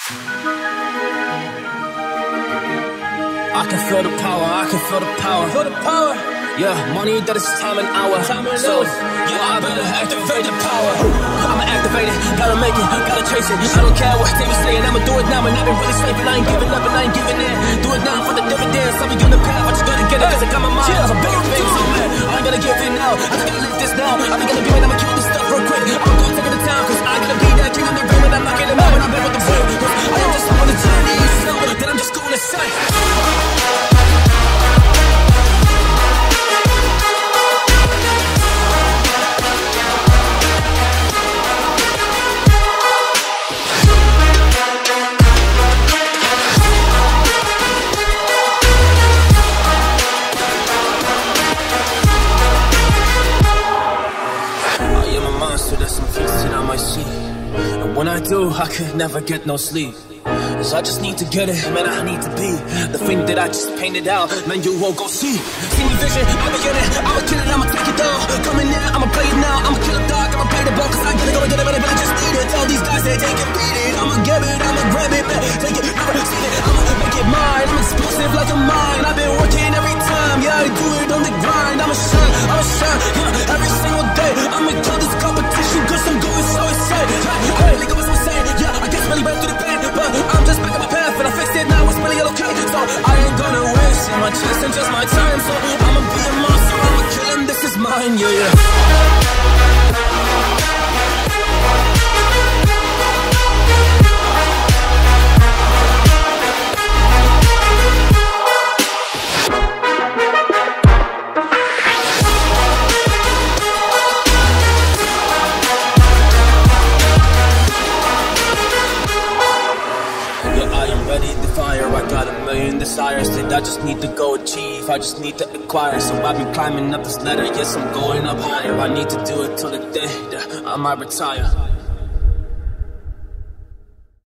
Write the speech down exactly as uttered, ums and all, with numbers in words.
I can feel the power, I can feel the power. Feel the power. Yeah, money that is time and hour. Time and so, yeah, I better activate the power. I'ma activate it, gotta make it, gotta chase it. I don't care what they be saying, I'ma do it now. And I've been really saving, I ain't giving up and I ain't giving in. Do it now for the dividends, I'll be on the path. I just gotta get it, cause I got my mind. Yeah, I'm big things on man. I ain't gonna give in now, I just gotta live this now. I ain't gonna give it, I'ma kill this stuff real quick. I'm gonna take it to town, cause I gotta be that king of the ring. And I'm not getting out when I'm with the brain. I am just on the journey, so that I'm just gonna say. And when I do, I could never get no sleep. Cause I just need to get it, man, I need to be the thing that I just painted out, man, you won't go see. See me vision, I'ma get it, I'ma kill it, I'ma take it down. Coming in, I'ma play it now, I'ma kill a dog, I'ma play the ball. Cause I gotta go and get it, but I really just need it. Tell these guys that they can beat it. I'ma get it, I'ma grab it, man, take it, I'ma see it, I'ma make it mine. I'm explosive like a mine, I've been working every time. Yeah, I do it on the grind, I'ma shine, I'ma shine, yeah, every single day. I'ma kill this competition, cause I'm going so insane. I really go what I'm saying, yeah, I guess really went through the pain, but I'm just back on my path and I fixed it now, it's really okay. So I ain't gonna waste my chance and just my time. So I'ma be a monster, I'ma kill him, this is mine, yeah, yeah. I got a million desires that I just need to go achieve, I just need to acquire. So I've been climbing up this ladder, yes I'm going up higher. I need to do it till the day that I might retire.